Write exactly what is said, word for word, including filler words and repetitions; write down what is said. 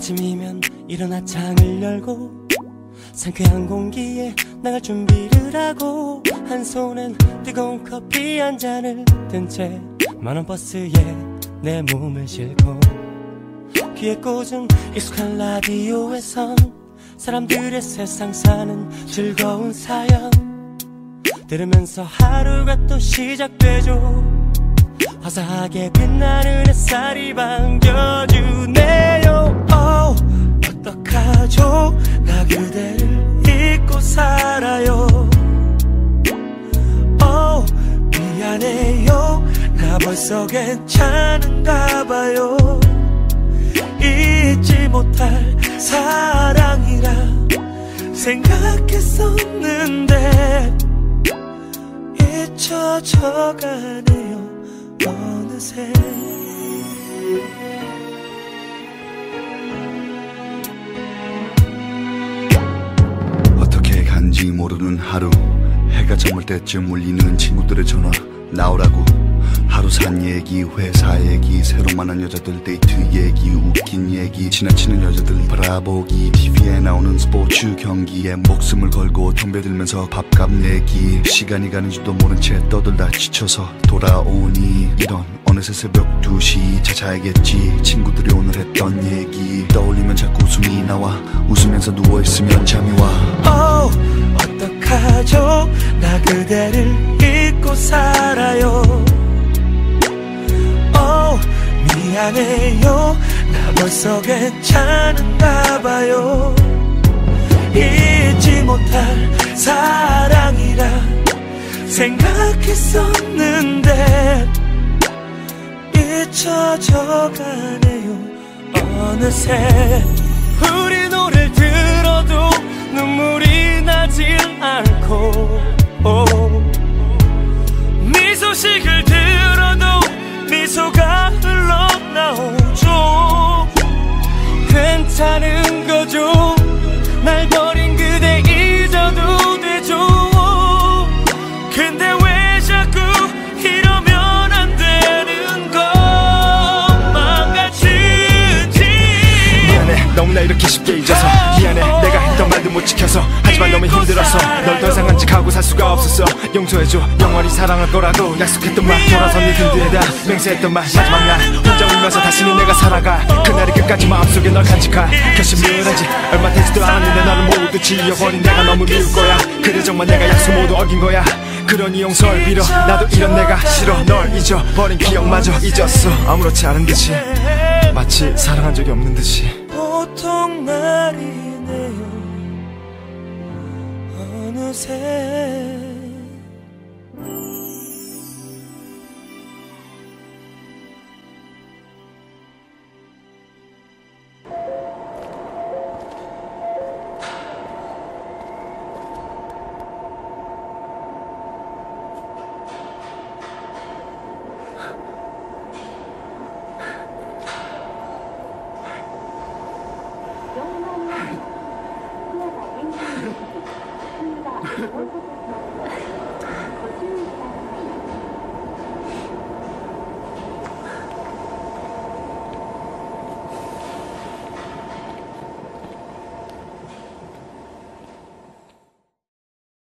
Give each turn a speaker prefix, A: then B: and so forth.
A: 아침이면 일어나 창을 열고 상쾌한 공기에 나갈 준비를 하고 한 손엔 뜨거운 커피 한 잔을 든 채 만원 버스에 내 몸을 싣고 귀에 꽂은 익숙한 라디오에선 사람들의 세상 사는 즐거운 사연 들으면서 하루가 또 시작되죠. 화사하게 빛나는 햇살이 반겨주네요. oh, 어떡하죠 나 그대를 잊고 살아요. oh, 미안해요 나 벌써 괜찮은가 봐요. 잊지 못할 사랑이라 생각했었는데 잊혀져가네요 어느새.
B: 어떻게 간지 모르는 하루 해가 저물 때쯤 울리는 친구들의 전화 나오라고. 하루 산 얘기, 회사 얘기, 새로 만난 여자들 데이트 얘기, 웃긴 얘기, 지나치는 여자들 바라보기, 티비에 나오는 스포츠 경기에 목숨을 걸고 덤벼들면서 밥값 내기. 시간이 가는 줄도 모른 채 떠들다 지쳐서 돌아오니 이런 어느새 새벽 두 시 자자야겠지. 친구들이 오늘 했던 얘기 떠올리면 자꾸 웃음이 나와. 웃으면서 누워있으면 잠이 와.
A: oh, 어떡하죠 나 그대를 잊고 살아요. oh, 미안해요 나 벌써 괜찮은가 봐요. 잊지 못할 사랑이라 생각했었는데 잊혀져가네요 어느새. 우리 노래를 들어도 눈물이 나질 않고 oh, 미소식을 들어도 미소가 흘러나오죠. 괜찮은 거죠 날 버린 그대 잊어도 되죠. 근데 왜 자꾸 이러면 안 되는 거 망가지지.
C: 미안해 너무나 이렇게 쉽게 잊어서. 미안해 내가 했던 말도 못 지켜서. 하지만 너무 힘들어서 널 더 이상 간직하고 살 수가 없었어. 용서해줘 영원히 사랑할 거라고 약속했던 말. 돌아서 네 등 뒤에다 맹세했던 말. 마지막 날 혼자 울면서 다시는 내가 살아가. 그날이 끝까지 마음속에 널 간직할 결심을 하지. 얼마 되지도 않았는데 너를 모두 지워버린 내가 너무 미울 거야. 그래 정말 내가 약속 모두 어긴 거야. 그러니 용서를 빌어. 나도 이런 내가 싫어. 널 잊어버린 기억마저 잊었어. 아무렇지 않은 듯이 마치 사랑한 적이 없는 듯이.
A: 보통 날이네요 어느새.